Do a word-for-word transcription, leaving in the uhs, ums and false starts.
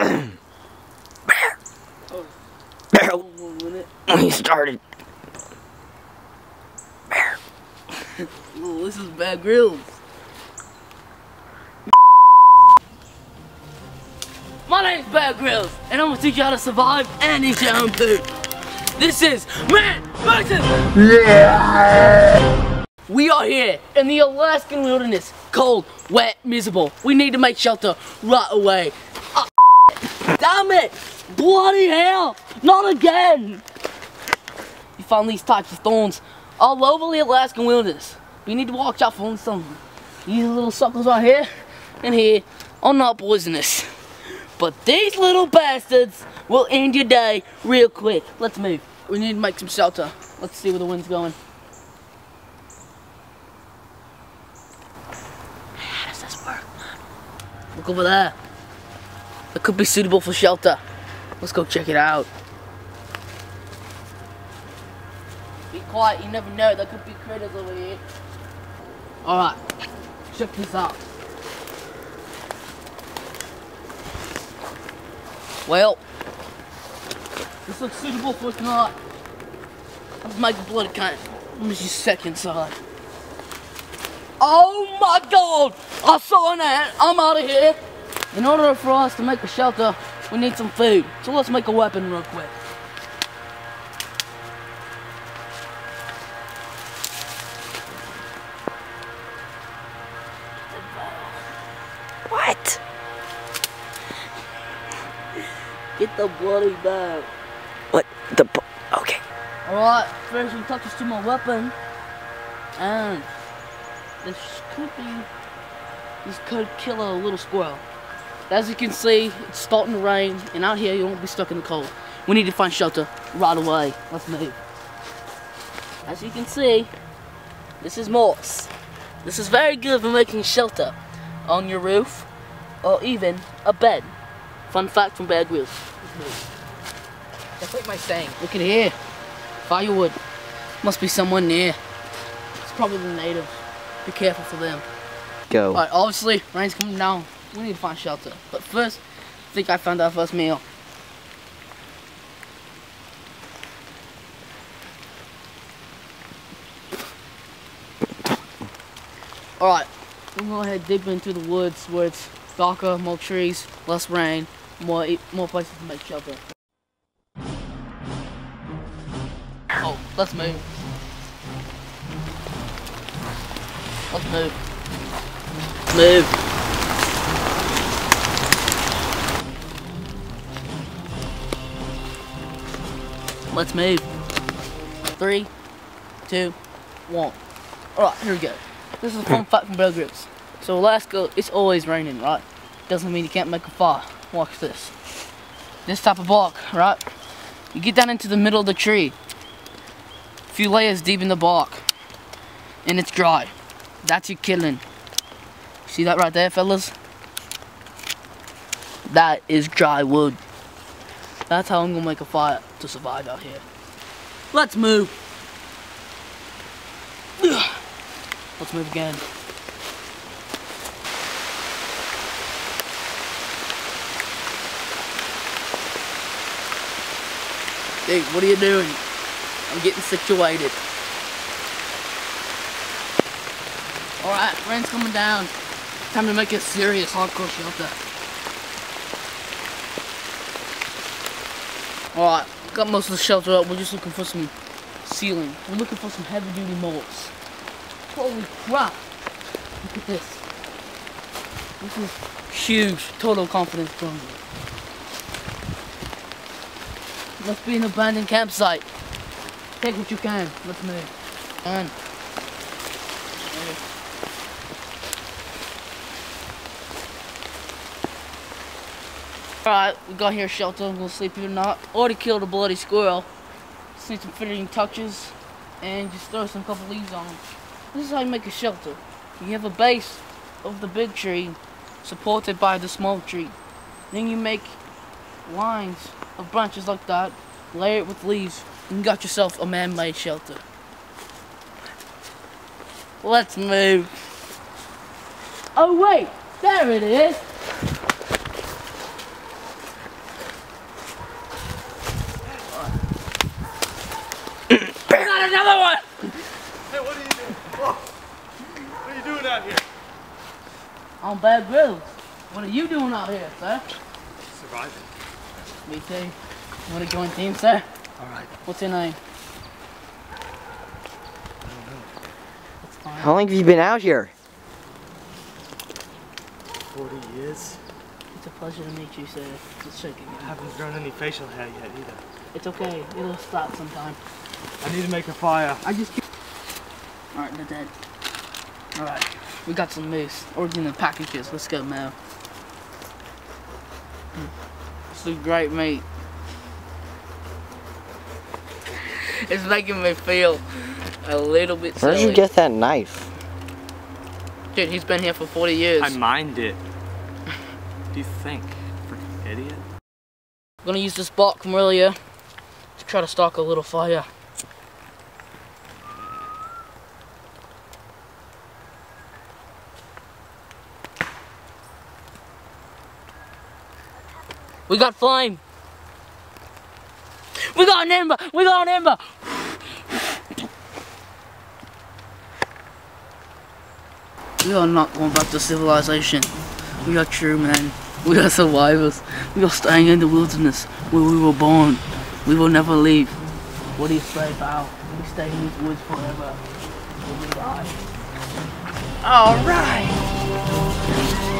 Oh. When he started. Bear. Ooh, this is Bear Grylls. My name's Bear Grylls, and I'm gonna teach you how to survive and eat your own food. This is Man versus. Yeah. We are here in the Alaskan wilderness, cold, wet, miserable. We need to make shelter right away. Oh, damn it! Bloody hell! Not again! You find these types of thorns all over the Alaskan wilderness. We need to watch out for some. These little suckers right here and here are not poisonous. But these little bastards will end your day real quick. Let's move. We need to make some shelter. Let's see where the wind's going. How does this work, man? Look over there. That could be suitable for shelter. Let's go check it out. Be quiet, you never know. There could be critters over here. Alright, check this out. Well, this looks suitable for tonight. Let's make a bloody count. Let me just check inside. Oh my god! I saw an ant! I'm out of here! In order for us to make a shelter, we need some food. So let's make a weapon real quick. What? Get the bloody bag. What? The b okay. Alright, first we touch this to my weapon. And this could be this could kill a little squirrel. As you can see, it's starting to rain, and out here you won't be stuck in the cold. We need to find shelter right away. Let's move. As you can see, this is moss. This is very good for making shelter on your roof or even a bed. Fun fact from Bear Grylls. That's like my saying. Look at here. Firewood. Must be someone near. It's probably the natives. Be careful for them. Go. Alright, obviously, rain's coming down. We need to find shelter. But first, I think I found our first meal. Alright, we'll go ahead deeper into the woods where it's darker, more trees, less rain, more more places to make shelter. Oh, let's move. Let's move. Move. Let's move. Three, two, one. Alright, here we go. This is a fun fact from Bear Grylls. So Alaska, it's always raining, right? Doesn't mean you can't make a fire. Watch this. This type of bark, right? You get down into the middle of the tree. A few layers deep in the bark. And it's dry. That's your killing. See that right there, fellas? That is dry wood. That's how I'm gonna make a fire to survive out here. Let's move. Let's move again. Hey, what are you doing? I'm getting situated. Alright, rain's coming down. Time to make a serious hardcore shelter. Alright, got most of the shelter up. We're just looking for some ceiling. We're looking for some heavy duty molds. Holy crap! Look at this. This is huge. Total confidence from me. Must be an abandoned campsite. Take what you can. Let's move. And alright, we got here shelter. We'll sleep here or not. Already killed a bloody squirrel. Just need some finishing touches and just throw some couple leaves on them. This is how you make a shelter. You have a base of the big tree supported by the small tree. Then you make lines of branches like that, layer it with leaves, and you got yourself a man-made shelter. Let's move. Oh wait, there it is. Bear Grylls. What are you doing out here, sir? Surviving. Me too. You want to join team, sir? Alright. What's your name? I don't know. That's fine. How long have you been out here? forty years. It's a pleasure to meet you, sir. Just shaking I it. haven't grown any facial hair yet either. It's okay. It'll start sometime. I need to make a fire. I just keep... Alright, they're dead. Alright, we got some moose. Ordering the packages. Let's go now. This is great meat. It's making me feel a little bit silly. Where'd you get that knife? Dude, he's been here for forty years. I mined it. What do you think? Freaking idiot. I'm gonna use this bark from earlier to try to start a little fire. We got flame! We got an ember! We got an ember! We are not going back to civilization. We are true men. We are survivors. We are staying in the wilderness where we were born. We will never leave. What do you say, pal? We stay in these woods forever. We'll be alive. Alright!